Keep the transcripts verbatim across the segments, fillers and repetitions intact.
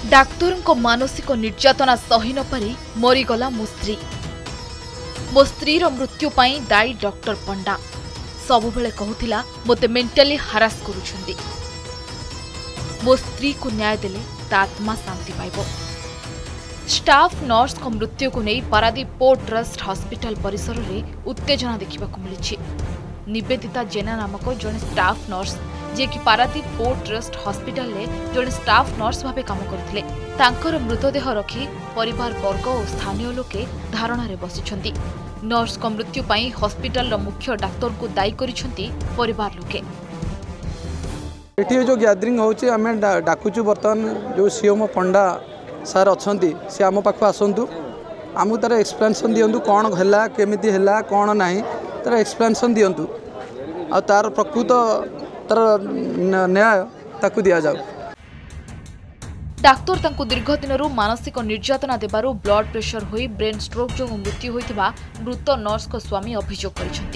Doctor मानसिक निर्यातना सही न पारि मरीगला मो स्त्री मो स्त्रीर मृत्यु पाई दायी डॉक्टर पंडा सबुबेले कहूथिला मोते मेंटली हारास करुछंदी। मो स्त्री को न्याय देले ता आत्मा शांति पाइबो। स्टाफ नर्स को मृत्यु को नहीं पारादीप पोर्ट ट्रस्ट हॉस्पिटल परिसर में उत्तेजना देखा मिली। निवेदिता जेना नामक जड़े स्टाफ नर्स जे कि पारादीप पोर्ट ट्रस्ट हॉस्पिटल ले जड़े स्टाफ नर्स भावे काम करथिले तांकर मृतदेह रखी परिवार वर्ग और स्थानीय लोके धारणा रे बसिछंती। नर्स को मृत्यु पाई हॉस्पिटल रो मुख्य डाक्टर को दायी करिछंती परिवार लोके। एठी जो गैदरिंग होची हमें डाकुचु बर्तमान जो सीएम पंडा सर अच्छी सी आम पाख आसतु आमको तार एक्सप्लेनेसन दिंतु कौन है केमिति है कौन ना तार एक्सप्लेनेसन दिंतु आ तार प्रकृत तार न्याय ताकू दि जाऊ। डाक्तर तांको दीर्घ दिन मानसिक निर्यातना देबारु ब्लड प्रेशर होई ब्रेन स्ट्रोक जो मृत्यु होइथिबा मृत नर्स को स्वामी अभियोग करिसेंती।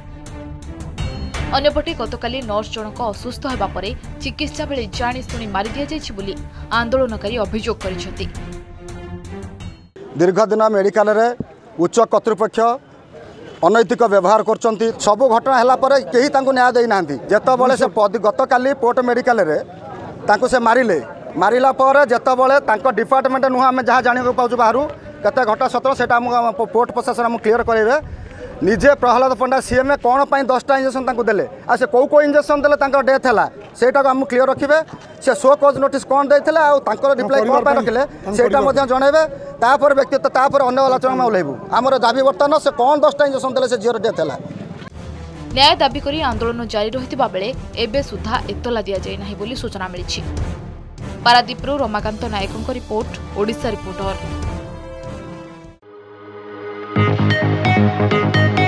अन्यपटे गतकाली नर्स जनक असुस्थ होगा पर चिकित्सा बेले जानी शुणी मारी दि जाइछि बोली आंदोलनकारी अभियोग करिसेंती। दीर्घ दिन मेडिकल रे उच्च कर्तृपक्ष अनैतिक व्यवहार करछंती। सब घटना हैला पर केही तांको न्याय देई नांती। जेतबेले से गतकाली पोर्ट मेडिकल रे तांको से मारिले मारिला पर जेतबेले तांको डिपार्टमेंट नुह आम जहाँ जानिबा पाउछु बाहरु केते घटा सतर सेटा हम पोर्ट प्रशासन हम क्लियर करेबे। निजे प्रहलाद पंडा सीएम कौन पाई दसटा इंजेक्शन तांको देले आ से को को इंजेक्शन देले तांको डेथ हैला सेटा को हम क्लियर रखिबे। से शो कॉज नोटिस कौन देथिले आ तांको रिप्लाई कौन पाई रखिले सेटा मध्ये जणेबे। तापर व्यक्तित्व तापर अन्य आलोचना में ओलेबु हमर दाबी वर्तन से कौन दसटा इंजेक्शन देले से जीरो डेथ हैला। न्याय दाबी करी आंदोलन जारी रहितिबा बेले एबे सुधा एतला दिया जाय नाही बोली सूचना मिलिछि। पारादीपरु रमाकांत नायकଙ୍କ रिपोर्ट ओडिशा रिपोर्टर।